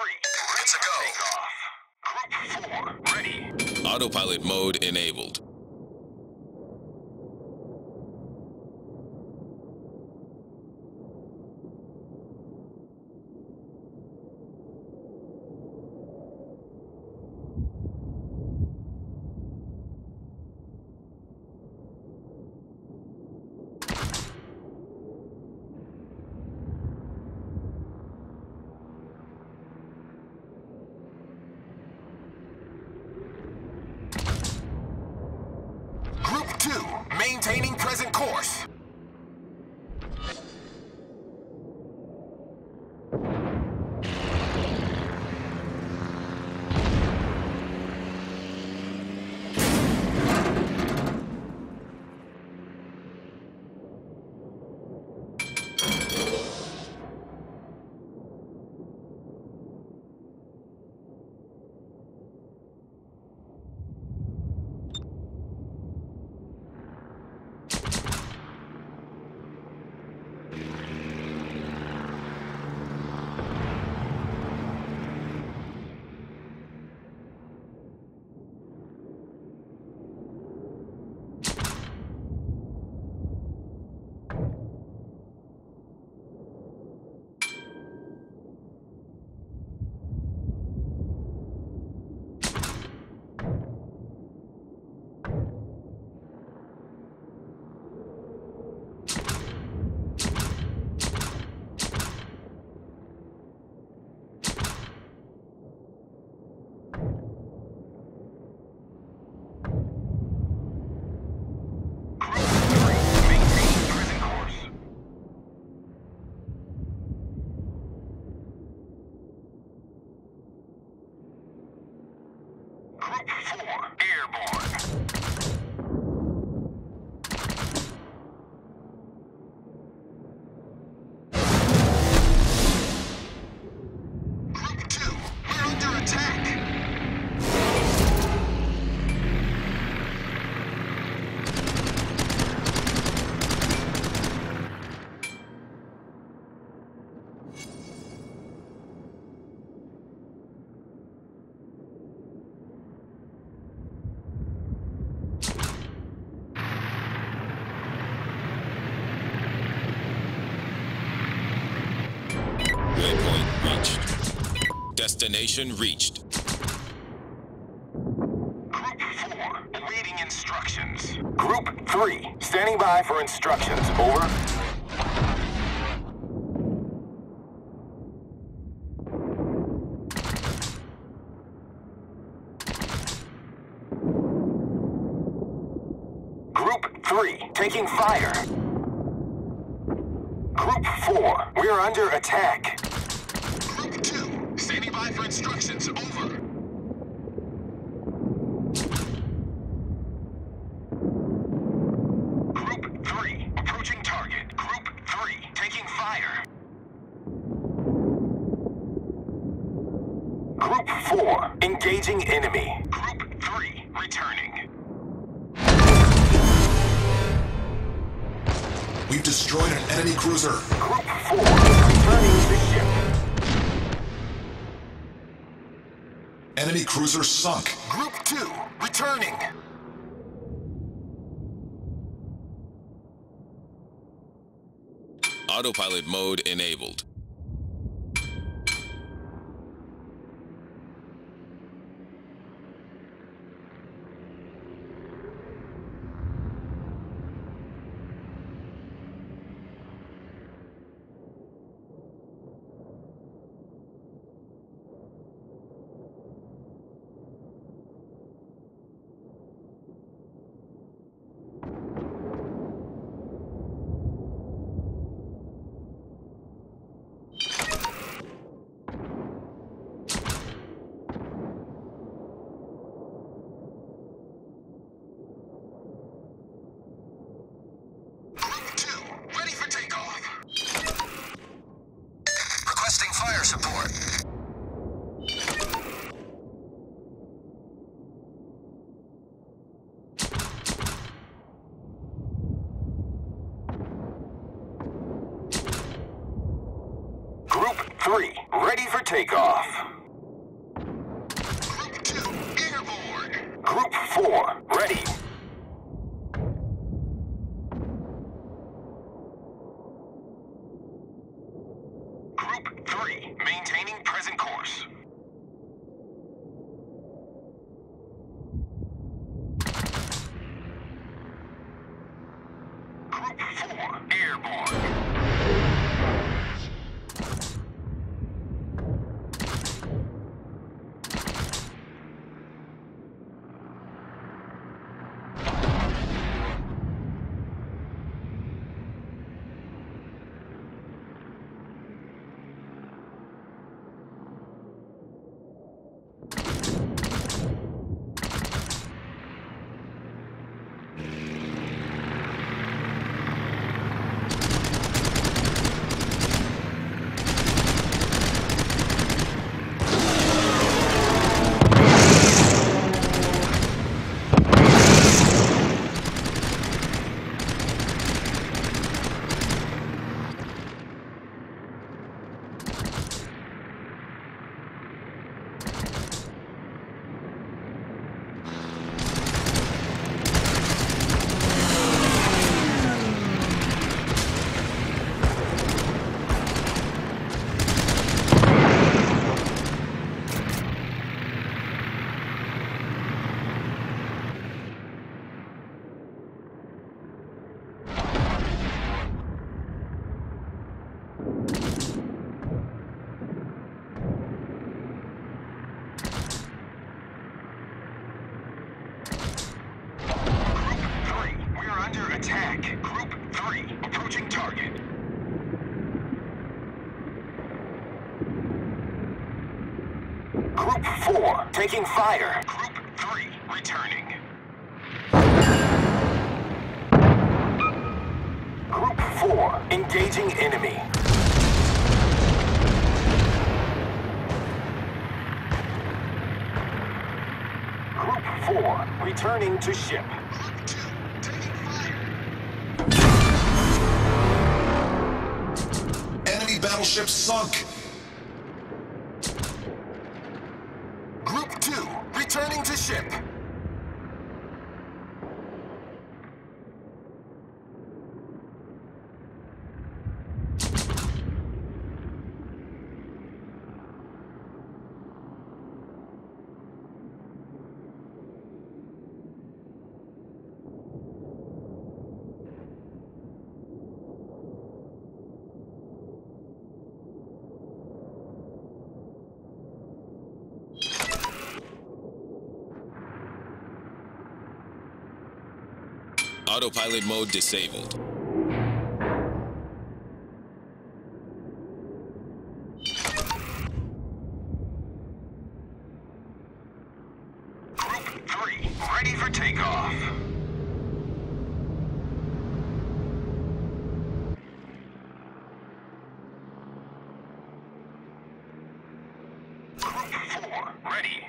It's a go. Group 4, ready. Autopilot mode enabled. Group 2, maintaining present course. Waypoint reached. Destination reached. Group 4, awaiting instructions. Group 3, standing by for instructions. Over. Group 3, taking fire. Group 4, we're under attack. Group 2, standing by for instructions. Over. Group 3, approaching target. Group 3, taking fire. Group 4, engaging enemy. Group 3, returning. We've destroyed an enemy cruiser. Group 4, returning to ship. Enemy cruiser sunk. Group 2, returning. Autopilot mode enabled. Fire support. Group 3, ready. ready for takeoff. Group 2, airborne. Group 4, ready. Group 3, maintaining present course. Group 4, airborne. Attack. Group 3, approaching target. Group 4, taking fire. Group 3, returning. Group 4, engaging enemy. Group 4, returning to ship. Group 2, taking fire. Enemy battleship sunk. Group 2, returning to ship. Autopilot mode disabled. Group 3, ready for takeoff. Group 4, ready.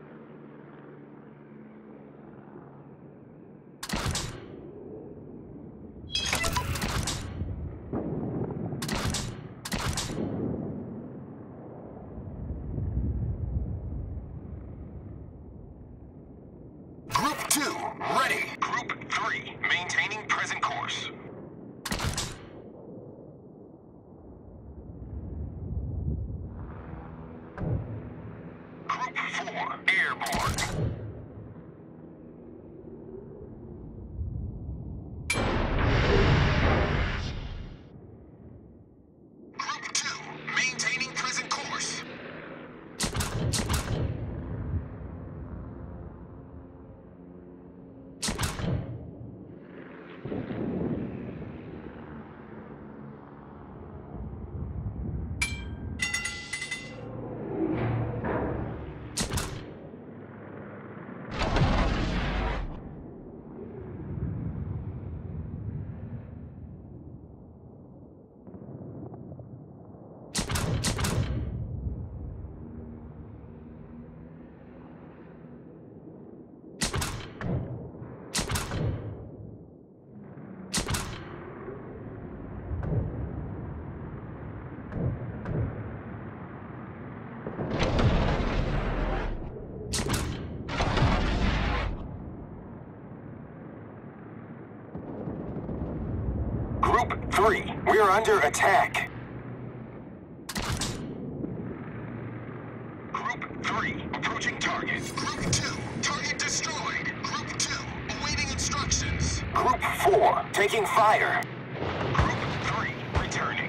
Group 2, ready. Group 3, maintaining present course. Group 4, airborne. Group 2, maintaining present course. 3, we're under attack. Group 3, approaching target. Group 2, target destroyed. Group 2, awaiting instructions. Group 4, taking fire. Group 3, returning.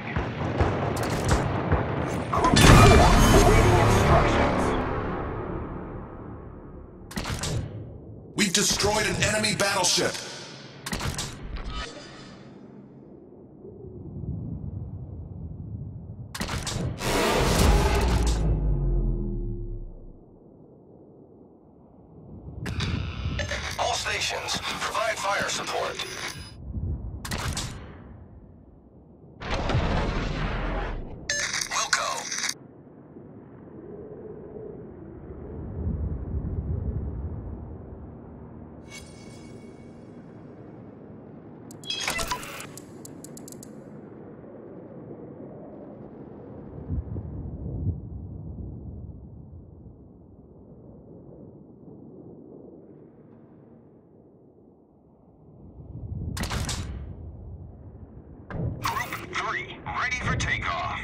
Group 4, awaiting instructions. We've destroyed an enemy battleship. All stations, provide fire support. We'll go. Group 3, ready for takeoff.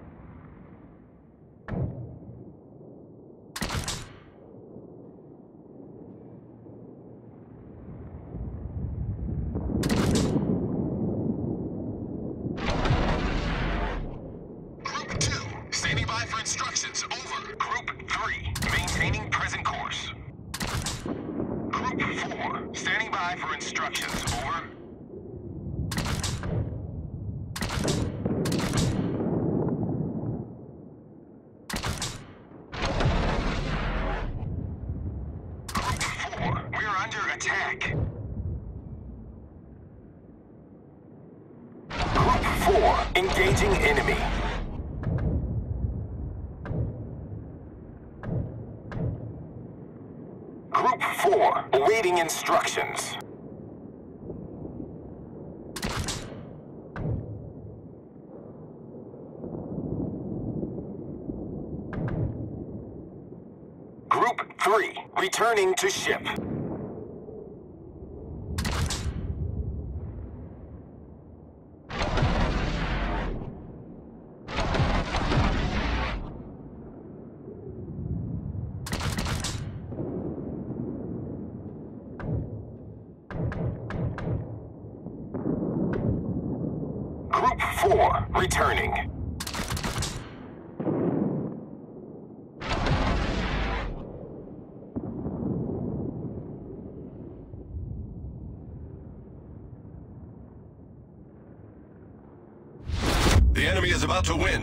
Group 2, standing by for instructions. Over. Group 3, maintaining present course. Group 4, standing by for instructions. Over. Attack. Group 4, engaging enemy. Group 4, awaiting instructions. Group 3, returning to ship. Group 4, returning. The enemy is about to win.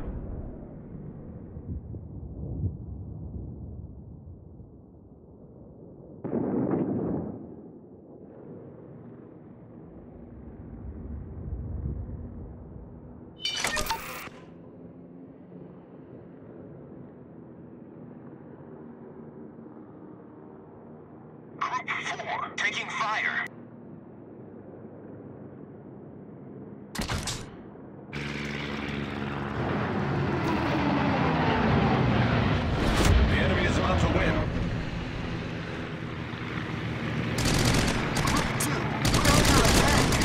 Group 4, taking fire. The enemy is about to win. Group 2, we're under attack.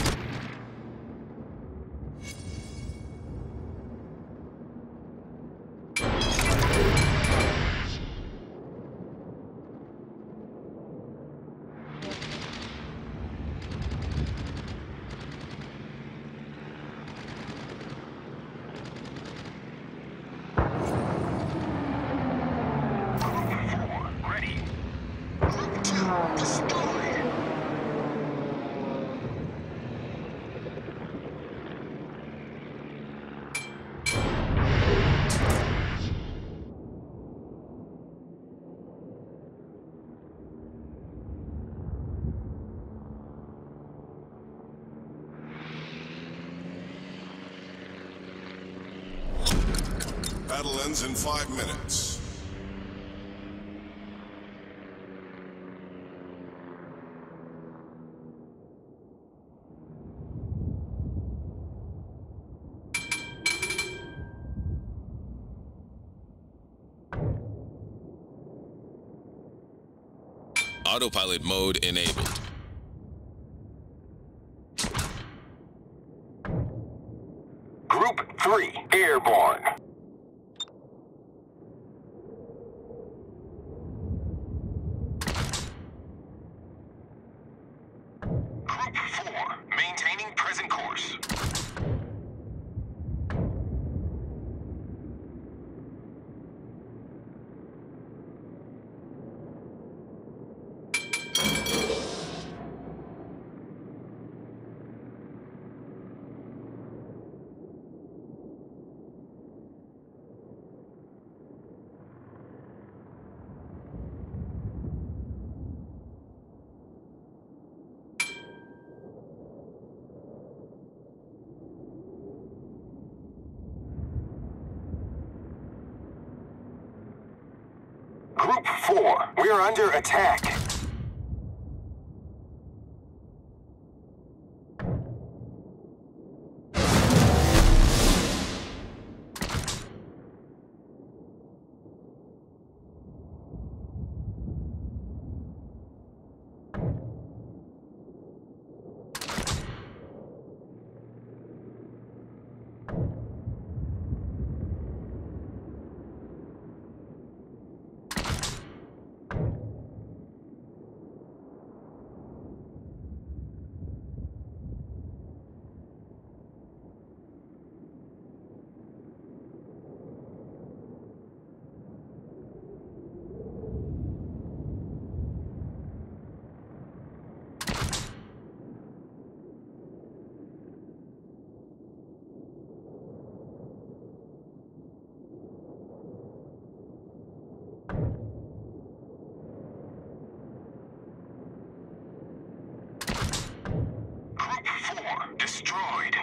Battle ends in 5 minutes. Autopilot mode enabled. airborne. Group 4, maintaining present course. Group 4, we are under attack. Group 4 destroyed.